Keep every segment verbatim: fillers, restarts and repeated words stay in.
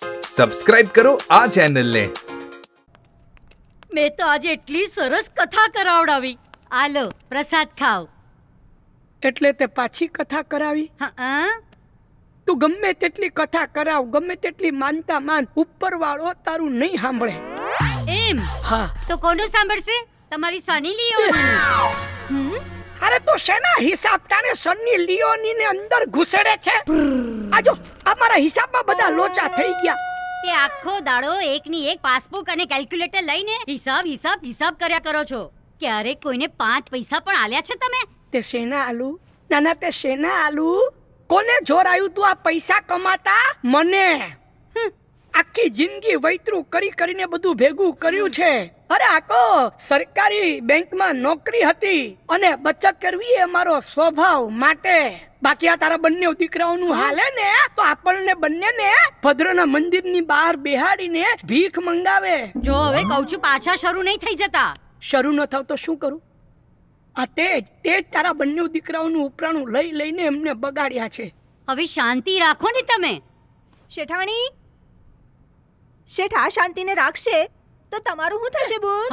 Subscribe કરો આ channel ને। મેં તો આજે એટલી સરસ કથા કરાવડાવી। આલો પ્રસાદ ખાઓ। એટલે તે પાછી કથા કરાવી? હા, તું ગમે તેટલી કથા કરાવ, ગમે તેટલી માનતા માન, ઉપરવાળો તારું નહીં સાંભળે। એમ? હા। તો કોનું સાંભળશે? તમારી સની લિયોની। અરે તો શેના હિસાબ તાણે સની લિયોની ને અંદર ઘુસેડે છે? આજો અમારા હિસાબમાં બધા લોચા થઈ ગયા। તે આખો દાડો એકની એક પાસબુક અને કેલ્ક્યુલેટર લઈને હિસાબ હિસાબ હિસાબ કર્યા કરો છો। ક્યારેક કોઈને પાંચ પૈસા પણ આલ્યા છે તમે? તે શેના આલુ? નાના તે શેના આલુ? કોને જોર આવ્યું તું આ પૈસા કમાતા? મને આખી જિંદગી વૈતરું કરી કરીને બધું ભેગું કર્યું છે। અરે આ તો સરકારી બેંકમાં નોકરી હતી અને બચત કરવી એ મારો સ્વભાવ માટે। બાકી આ તારા બંને દીકરાઓનું હાલે ને તો આપણને બંનેને ભદ્રના મંદિરની બહાર બેહાડીને ભીખ મંગાવે। જો હવે કહું છું પાછા શરૂ નહીં થઈ જતા। શરૂ ન થાવ તો શું કરું? આ તેજ તેજ તારા બંને દીકરાઓનું ઉપરાણું લઈ લઈને એમને બગાડ્યા છે। હવે શાંતિ રાખો ને તમે। શેઠાણી, શેઠ આ શાંતિને રાખશે તો તમારું શું થશે બુન?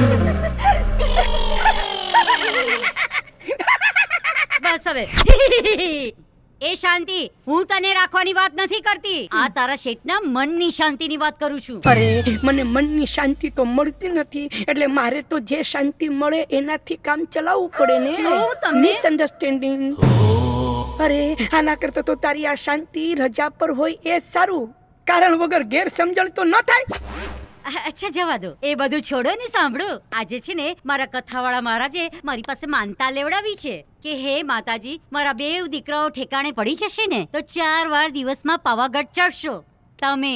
બસ હવે એ શાંતિ હું તને રાખવાની વાત નથી કરતી। આ તારા શેઠના મનની શાંતિની વાત કરું છું। અરે મને મનની શાંતિ તો મળતી નથી, એટલે મારે તો જે શાંતિ મળે એનાથી કામ ચલાવવું પડે ને। મિસઅન્ડરસ્ટેન્ડિંગ। અરે આના કરતા તો તારી આ શાંતિ રજા પર હોય એ સારું, કારણ વગર ગેર સમજણ તો ન થાય। અચ્છા જવા દો, એ બધું છોડો ને સાંભળો। આજે છે ને મારા કથાવાળા મહારાજે મારી પાસે માનતા લેવડાવી છે કે હે માતાજી, મારા બેવ દીકરાઓ ઠેકાણે પડી જશે ને તો ચાર વાર દિવસમાં પાવાગઢ ચડશો તમે।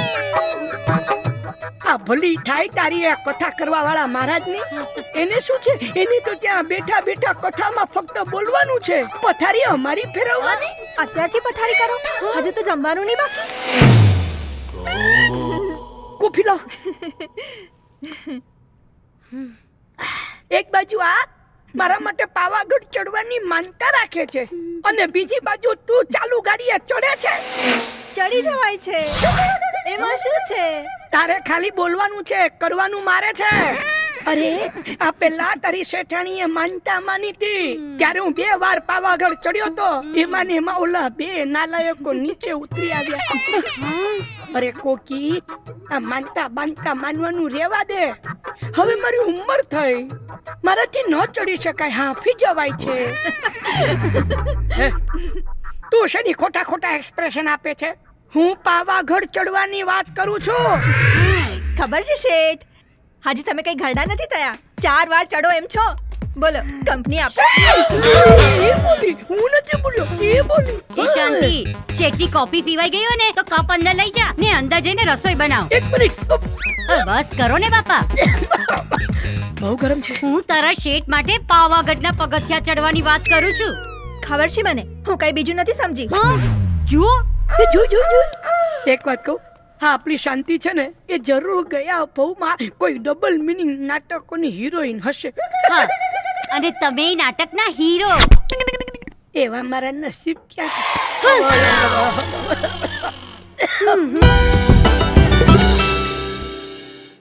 આ ભલી થાય તારી આ કથા કરવા વાળા મહારાજની। એને શું છે? એને તો ત્યાં બેઠા બેઠા કથામાં ફક્ત બોલવાનું છે, પથારી અમારી ફેરવવાની। અત્યારથી પથારી કરો? હજુ તો જમવાનું નહીં બાકી? કોફી લો। એક બાજુ આ મારા માટે પાવાગઢ ચડવાની માનતા રાખે છે અને બીજી બાજુ તું ચાલુ ગાડીએ ચડે છે। ચડી જવાય છે, એમાં શું છે? તારે ખાલી બોલવાનું છે, કરવાનું મારે છે। અરે આ પેલા તારી શેઠાણીએ માનતા માની હતી ત્યારે હું બે વાર પાવાગઢ ચડ્યો તો, એમાં ને એમાં ઓલા બે નાલાયકો નીચે ઉતરી આવ્યા। અરે કોકી, આ માનતા બાંધતા માનવાનું રેવા દે। હવે મારી ઉંમર થઈ, મારાથી ન ચડી શકાય, હાંફી જવાય છે। તું શેની ખોટા ખોટા એક્સપ્રેશન આપે છે? હું પાવાગઢ ચડવાની વાત કરું છું। ખબર છે શેઠ, હજી તમે કઈ ઘરડા નથી થયા, ચાર વાર ચડો એમ છો। બોલો કંપની આપો? એ બોલી, હું નથી બોલ્યો, એ બોલી। એ શાંતિ, શેઠની કોફી પીવાઈ ગયો ને તો કપ અંદર લઈ જા ને અંદર જઈને રસોઈ બનાવ। એક મિનિટ, બસ કરો ને બાપા। બહુ ગરમ છે। હું તારા શેઠ માટે પાવાગઢના પગથિયા ચડવાની વાત કરું છું। ખબર છે મને, હું કઈ બીજું નથી સમજી। જુઓ જો જો જો, એક વાત કહું, હા આપણી શાંતિ છે ને એ જરૂર ગયા ભવમાં કોઈ ડબલ મિનિંગ નાટકોની હિરોઈન હશે। હા, અને તમે નાટકના હીરો। એવા મારા નસીબ ક્યાં?